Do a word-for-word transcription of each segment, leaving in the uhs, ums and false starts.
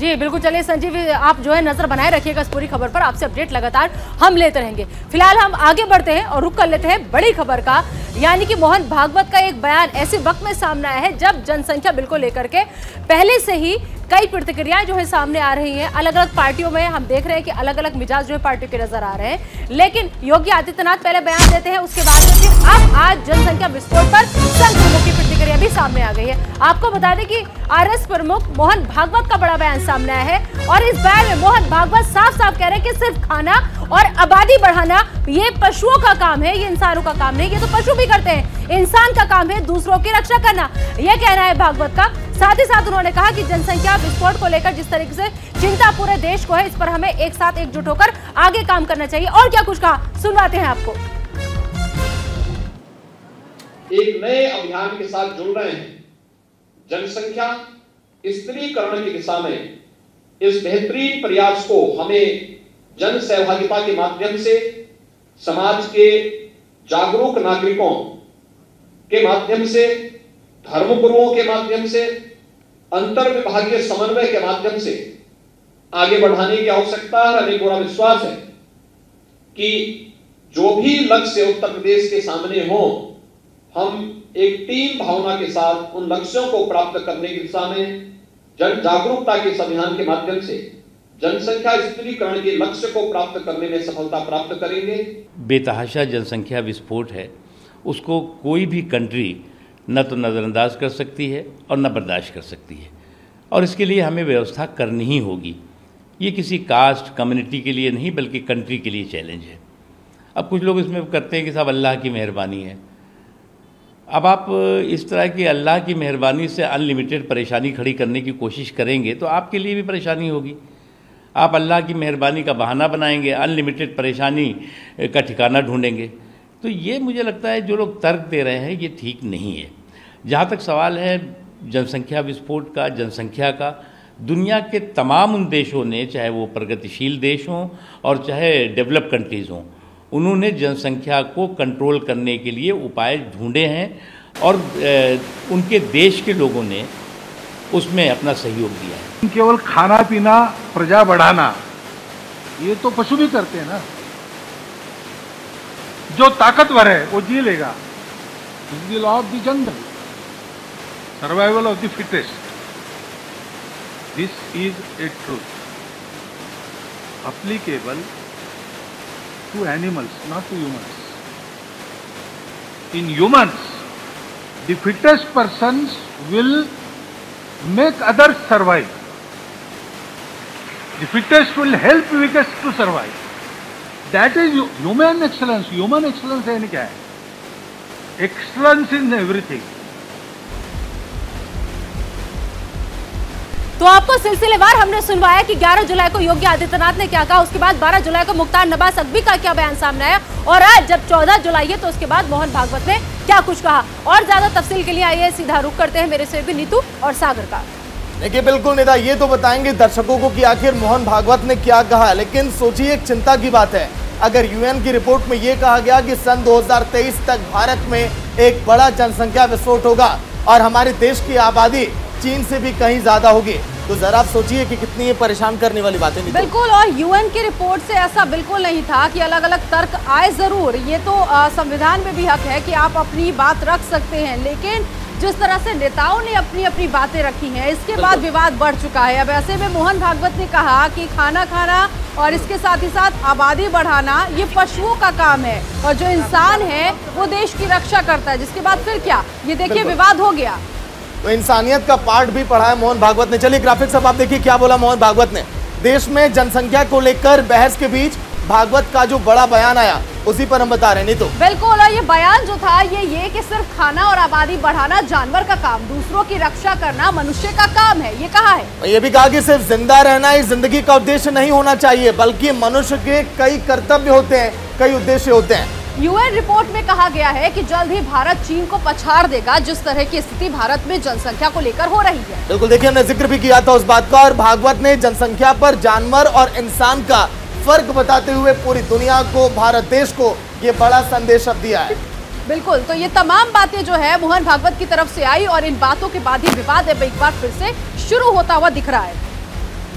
जी बिल्कुल, चलिए संजीव आप जो है नजर बनाए रखिएगा इस पूरी खबर पर, आपसे अपडेट लगातार हम लेते रहेंगे। फिलहाल हम आगे बढ़ते हैं और रुख कर लेते हैं बड़ी खबर का, यानी कि मोहन भागवत का एक बयान ऐसे वक्त में सामने आया है जब जनसंख्या बिल को लेकर के पहले से ही कई प्रतिक्रियाएं जो है सामने आ रही हैं। अलग अलग पार्टियों में हम देख रहे हैं कि अलग अलग मिजाज जो है पार्टियों के नजर आ रहे हैं, लेकिन योगी आदित्यनाथ पहले बयान देते हैं, उसके बाद में फिर अब आज जनसंख्या विस्फोट पर संघ प्रमुख की प्रतिक्रिया भी सामने आ गई है। आपको बता दें कि आरएस प्रमुख मोहन भागवत का बड़ा बयान सामने आया है और इस बयान में मोहन भागवत साफ साफ कह रहे हैं कि सिर्फ खाना और आबादी बढ़ाना ये पशुओं का काम है, ये इंसानों का काम नहीं, ये तो पशु भी करते हैं, इंसान का काम है दूसरों की रक्षा करना, यह कहना है भागवत का। साथ ही साथ उन्होंने कहा कि जनसंख्या विस्फोट को लेकर जिस तरीके से चिंता पूरे देश को है, इस पर हमें एक साथ एकजुट होकर आगे काम करना चाहिए। और क्या कुछ कहा, सुनवाते हैं आपको। एक नए अभियान के साथ जुड़ रहे हैं, जनसंख्या स्त्रीकरण की दिशा में इस बेहतरीन प्रयास को हमें जन सहभागिता के माध्यम से, समाज के जागरूक नागरिकों के माध्यम से, धर्मगुरुओं के माध्यम से, अंतर विभागीय समन्वय के माध्यम से आगे बढ़ाने की आवश्यकता है। हमें पूरा विश्वास है कि जो भी लक्ष्य उत्तर प्रदेश के सामने हो, हम एक टीम भावना के साथ उन लक्ष्यों को प्राप्त करने की दिशा में जन जागरूकता के इस अभियान के माध्यम से जनसंख्या स्त्रीकरण के लक्ष्य को प्राप्त करने में सफलता प्राप्त करेंगे। बेतहाशा जनसंख्या विस्फोट है, उसको कोई भी कंट्री न तो नज़रअंदाज कर सकती है और न बर्दाश्त कर सकती है, और इसके लिए हमें व्यवस्था करनी ही होगी। ये किसी कास्ट कम्युनिटी के लिए नहीं बल्कि कंट्री के लिए चैलेंज है। अब कुछ लोग इसमें करते हैं कि साहब अल्लाह की मेहरबानी है। अब आप इस तरह की अल्लाह की मेहरबानी से अनलिमिटेड परेशानी खड़ी करने की कोशिश करेंगे तो आपके लिए भी परेशानी होगी। आप अल्लाह की मेहरबानी का बहाना बनाएंगे, अनलिमिटेड परेशानी का ठिकाना ढूंढेंगे। तो ये मुझे लगता है जो लोग तर्क दे रहे हैं ये ठीक नहीं है। जहाँ तक सवाल है जनसंख्या विस्फोट का, जनसंख्या का, दुनिया के तमाम उन देशों ने, चाहे वो प्रगतिशील देश हों और चाहे डेवलप कंट्रीज़ हों, उन्होंने जनसंख्या को कंट्रोल करने के लिए उपाय ढूंढे हैं और उनके देश के लोगों ने उसमें अपना सहयोग दिया है। केवल खाना पीना, प्रजा बढ़ाना, ये तो पशु भी करते हैं ना। जो ताकतवर है वो जी लेगा। This is the law of the jungle, survival of the fittest. This is a truth applicable to animals, not to humans. In humans, the fittest persons will make others survive. The fittest will help weakest to survive. That is human excellence. Human excellence यानी क्या है? Excellence in everything. तो आपको सिलसिलेवार हमने सुनवाया कि ग्यारह जुलाई को योगी आदित्यनाथ ने क्या कहा, उसके बाद बारह जुलाई को मुख्तार नवाज नकवी का क्या बयान सामने आया, और आज जब चौदह जुलाई है तो उसके बाद मोहन भागवत ने क्या कुछ कहा। और ज्यादा तफसील के लिए आइए सीधा रुख करते हैं मेरे सहयोगी नीतू और सागर का। देखिए बिल्कुल नेता, ये तो बताएंगे दर्शकों को कि आखिर मोहन भागवत ने क्या कहा, लेकिन सोचिए एक चिंता की बात है। अगर यूएन की रिपोर्ट में ये कहा गया कि सन दो हजार तेईस तक भारत में एक बड़ा जनसंख्या विस्फोट होगा और हमारे देश की आबादी चीन से भी कहीं ज्यादा होगी, तो जरा आप सोचिए कि कितनी ये परेशान करने वाली बातें नहीं। बिल्कुल, और यूएन की रिपोर्ट से ऐसा बिल्कुल नहीं था कि अलग अलग तर्क आए। जरूर ये तो संविधान में भी हक है कि आप अपनी बात रख सकते हैं, लेकिन जिस तरह से नेताओं ने अपनी अपनी बातें रखी हैं, इसके बाद विवाद बढ़ चुका है। अब ऐसे में मोहन भागवत ने कहा कि खाना खाना और इसके साथ ही साथ आबादी बढ़ाना ये पशुओं का काम है, और जो इंसान है वो देश की रक्षा करता है। जिसके बाद फिर क्या, ये देखिए विवाद हो गया। तो इंसानियत का पार्ट भी पढ़ा है मोहन भागवत ने। चलिए ग्राफिक्स अब आप देखिए क्या बोला मोहन भागवत ने। देश में जनसंख्या को लेकर बहस के बीच भागवत का जो बड़ा बयान आया उसी पर हम बता रहे हैं। नहीं तो बिल्कुल, और ये बयान जो था ये ये कि सिर्फ खाना और आबादी बढ़ाना जानवर का काम, दूसरों की रक्षा करना मनुष्य का काम है, ये कहा है। ये भी कहा कि सिर्फ जिंदा रहना ही जिंदगी का उद्देश्य नहीं होना चाहिए, बल्कि मनुष्य के कई कर्तव्य होते हैं, कई उद्देश्य होते हैं। यूएन रिपोर्ट में कहा गया है कि जल्द ही भारत चीन को पछाड़ देगा, जिस तरह की स्थिति भारत में जनसंख्या को लेकर हो रही है। बिल्कुल, देखिए हमने जिक्र भी किया था उस बात का, और भागवत ने जनसंख्या पर जानवर और इंसान का फर्क बताते हुए पूरी दुनिया को, भारत देश को ये बड़ा संदेश अब दिया है। बिल्कुल, तो ये तमाम बातें जो है मोहन भागवत की तरफ से आई, और इन बातों के बाद ही विवाद अब एक बार फिर से शुरू होता हुआ दिख रहा है।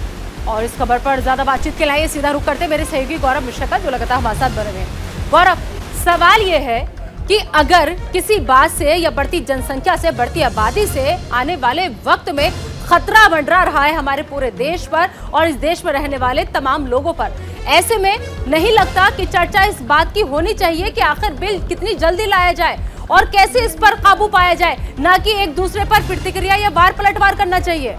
और इस खबर पर ज्यादा बातचीत के लिए सीधा रुख करते मेरे सहयोगी गौरव मिश्रा का, जो लगातार हमारे साथ बने हुए हैं। गौरव, सवाल ये है कि अगर किसी बात से या बढ़ती जनसंख्या से, बढ़ती आबादी से आने वाले वक्त में खतरा मंडरा रहा है हमारे पूरे देश पर और इस देश में रहने वाले तमाम लोगों पर, ऐसे में नहीं लगता कि चर्चा इस बात की होनी चाहिए कि आखिर बिल कितनी जल्दी लाया जाए और कैसे इस पर काबू पाया जाए, ना कि एक दूसरे पर प्रतिक्रिया या वार पलटवार करना चाहिए?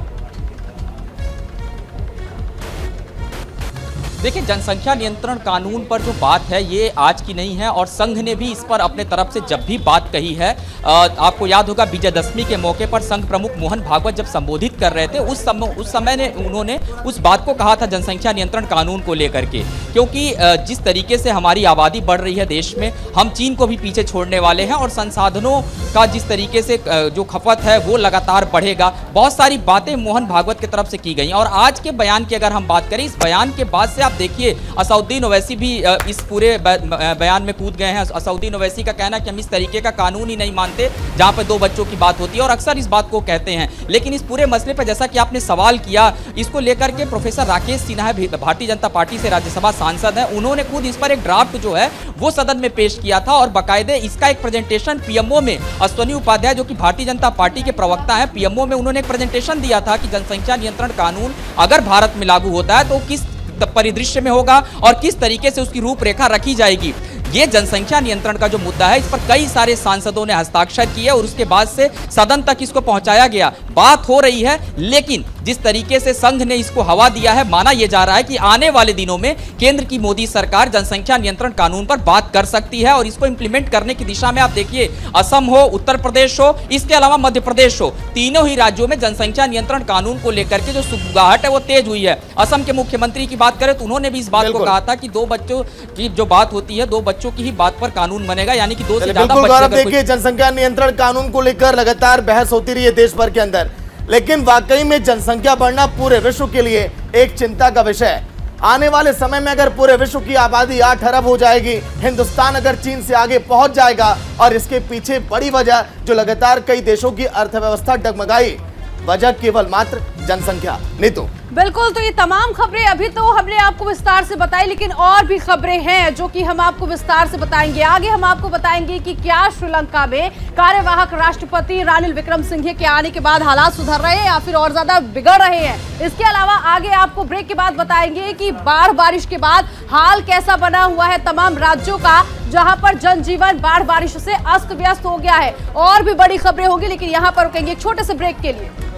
देखिए, जनसंख्या नियंत्रण कानून पर जो बात है ये आज की नहीं है और संघ ने भी इस पर अपने तरफ से जब भी बात कही है, आपको याद होगा विजयदशमी के मौके पर संघ प्रमुख मोहन भागवत जब संबोधित कर रहे थे उस समय उस समय ने उन्होंने उस बात को कहा था जनसंख्या नियंत्रण कानून को लेकर के, क्योंकि जिस तरीके से हमारी आबादी बढ़ रही है देश में, हम चीन को भी पीछे छोड़ने वाले हैं और संसाधनों का जिस तरीके से जो खपत है वो लगातार बढ़ेगा। बहुत सारी बातें मोहन भागवत की तरफ से की गई और आज के बयान की अगर हम बात करें, इस बयान के बाद से आप देखिए असउद्दीन ओवैसी भी इस पूरे बयान में कूद गए हैं। असउद्दीन ओवैसी का कहना है कि हम इस तरीके का कानून ही नहीं मानते जहां पर दो बच्चों की बात होती है और अक्सर इस बात को कहते हैं। लेकिन इस पूरे मसले पर जैसा कि आपने सवाल किया, इसको लेकर के प्रोफेसर राकेश सिन्हा भारतीय जनता पार्टी से राज्यसभा सांसद हैं, उन्होंने खुद इस पर एक ड्राफ्ट जो है वो सदन में पेश किया था और बाकायदे इसका एक प्रेजेंटेशन पीएमओ में अश्वनी उपाध्याय जो कि भारतीय जनता पार्टी के प्रवक्ता हैं, पीएमओ में उन्होंने एक प्रेजेंटेशन दिया था कि जनसंख्या नियंत्रण कानून अगर भारत में लागू होता है तो किस परिदृश्य में होगा और किस तरीके से उसकी रूपरेखा रखी जाएगी। ये जनसंख्या नियंत्रण का जो मुद्दा है इस पर कई सारे सांसदों ने हस्ताक्षर किए और उसके बाद से सदन तक इसको पहुंचाया गया। बात हो रही है, लेकिन जिस तरीके से संघ ने इसको हवा दिया है, माना यह जा रहा है कि आने वाले दिनों में केंद्र की मोदी सरकार जनसंख्या नियंत्रण कानून पर बात कर सकती है और इसको इंप्लीमेंट करने की दिशा में आप देखिए असम हो, उत्तर प्रदेश हो, इसके अलावा मध्य प्रदेश हो, तीनों ही राज्यों में जनसंख्या नियंत्रण कानून को लेकर के जो सुगबुगाहट है वो तेज हुई है। असम के मुख्यमंत्री की बात करें तो उन्होंने भी इस बात को कहा था कि दो बच्चों की जो बात होती है, दो बच्चों की ही बात पर कानून बनेगा, यानी कि दो से ज्यादा बच्चे। देखिए, जनसंख्या नियंत्रण कानून को लेकर लगातार बहस होती रही है देश भर के अंदर, लेकिन वाकई में जनसंख्या बढ़ना पूरे विश्व के लिए एक चिंता का विषय है। आने वाले समय में अगर पूरे विश्व की आबादी आठ अरब हो जाएगी, हिंदुस्तान अगर चीन से आगे पहुंच जाएगा और इसके पीछे बड़ी वजह जो लगातार कई देशों की अर्थव्यवस्था डगमगाई, वजह केवल मात्र जनसंख्या। नीतू, बिल्कुल, तो ये तमाम खबरें अभी तो हमने आपको विस्तार से बताई, लेकिन और भी खबरें हैं जो कि हम आपको विस्तार से बताएंगे। आगे हम आपको बताएंगे कि क्या श्रीलंका में कार्यवाहक राष्ट्रपति रानिल विक्रमसिंघे के आने के बाद हालात सुधर रहे हैं या फिर और ज्यादा बिगड़ रहे हैं। इसके अलावा आगे आपको ब्रेक के बाद बताएंगे कि बाढ़ बारिश के बाद हाल कैसा बना हुआ है तमाम राज्यों का, जहां पर जनजीवन बाढ़ बारिश से अस्त व्यस्त हो गया है। और भी बड़ी खबरें होंगी, लेकिन यहाँ पर रुकेंगे एक छोटे से ब्रेक के लिए।